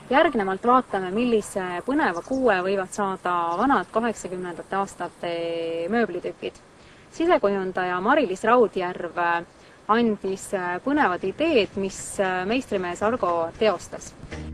Järgnevalt vaatame, millise põneva kuue võivad saada vanad 80. aastate mööblitükid. Sisekujundaja Mari-Liis Raudjärv andis põnevad ideed, mis meistrimees Argo teostas.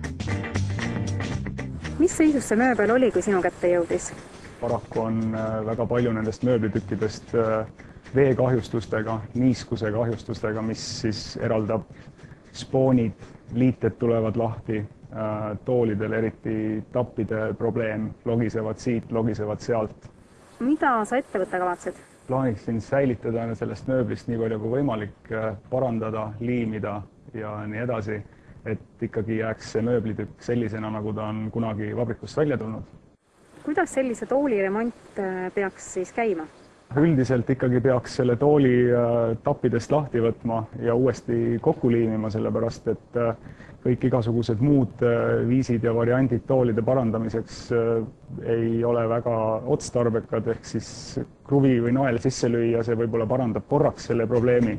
Mis seisus see mööbel oli, kui sinu kätte jõudis? Paraku on väga palju nendest mööblitükkidest veekahjustustega, niiskuse kahjustustega, mis siis eraldab spoonid, liited tulevad lahti, toolidel eriti tappide probleem, logisevad siit, logisevad sealt. Mida sa ette võtta kavatsed? Plaaniksin säilitada sellest mööblist nii palju kui võimalik, parandada, liimida ja nii edasi, et ikkagi jääks see mööblitükk sellisena, nagu ta on kunagi vabrikust välja tulnud. Kuidas sellise tooli remont peaks siis käima? Üldiselt ikkagi peaks selle tooli tappidest lahti võtma ja uuesti kokku liimima, sellepärast et kõik igasugused muud viisid ja variandid toolide parandamiseks ei ole väga otstarbekad, ehk siis kruvi või nael sisse lüüa, see võib-olla parandab korraks selle probleemi.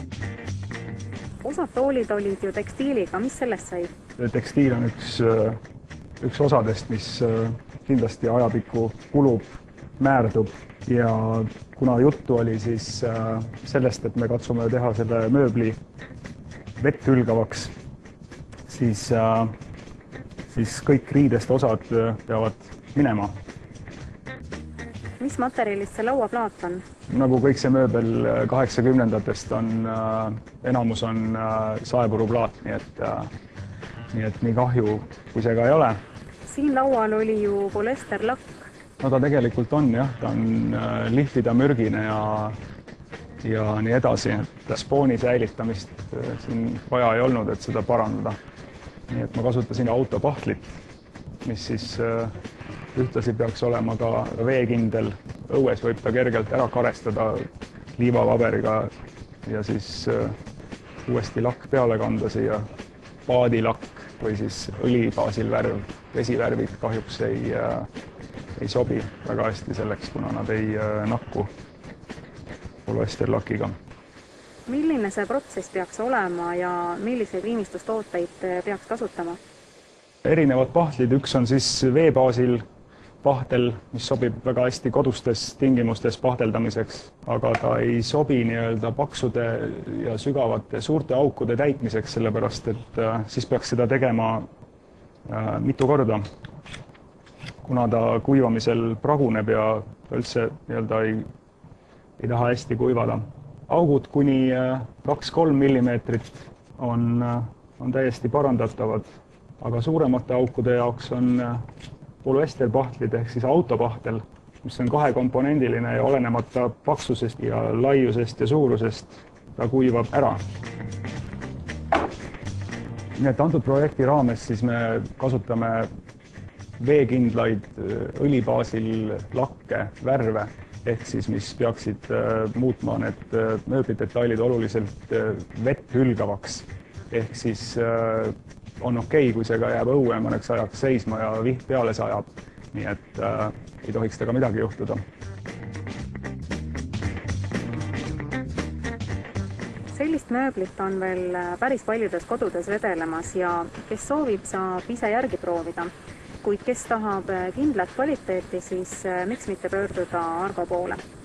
Osad toolid olid ju tekstiiliga, mis sellest sai? Tekstiil on üks osadest, mis kindlasti ajapikku kulub, määrdub ja kuna juttu oli siis sellest, et me katsume teha selle mööbli vett hülgavaks, siis kõik riidest osad peavad minema. Mis materjalist see lauaplaat on? Nagu kõik see mööbel 80-ndatest on, enamus on saepuruplaat, nii et nii kahju, kui see ka ei ole. Siin laual oli ju polesterlakk. No ta tegelikult on, jah, ta on lihvida mürgine ja nii edasi, et spooni säilitamist siin vaja ei olnud, et seda parandada. Nii et ma kasutasin autopahtlit, mis siis ühtlasi peaks olema ka veekindel. Õues võib ta kergelt ära karestada liivapaberiga ja siis uuesti lakk peale kanda siia, paadilakk või siis õlibaasil värv. Vesivärvid kahjuks ei sobi väga hästi selleks, kuna nad ei nakku polesterlakiga. Milline see protsess peaks olema ja milliseid viimistlustooteid peaks kasutama? Erinevad pahtlid, üks on siis veebaasil pahtel, mis sobib väga hästi kodustes tingimustes pahteldamiseks, aga ta ei sobi nii-öelda paksude ja sügavate suurte aukude täitmiseks, sellepärast et siis peaks seda tegema mitu korda. Kuna ta kuivamisel praguneb ja ta üldse nii-öelda ei taha hästi kuivada. Augud kuni 2-3 millimeetrit on täiesti parandatavad, aga suuremate aukude jaoks on polüesterpahtlid ehk siis autopahtel, mis on kahekomponendiline ja olenemata paksusest ja laiusest ja suurusest ta kuivab ära. Nii et antud projekti raames siis me kasutame veekindlaid õlibaasil lakke, värve, ehk siis mis peaksid muutma need mööblidetailid oluliselt vett hülgavaks. Ehk siis on okei, kui see ka jääb õue mõneks ajaks seisma ja viht peale sajab, nii et ei tohiks temaga midagi juhtuda. Sellist mööblit on veel päris paljudes kodudes vedelemas ja kes soovib, saab ise järgi proovida. Kuid kes tahab kindlat kvaliteeti, siis miks mitte pöörduda Argo poole.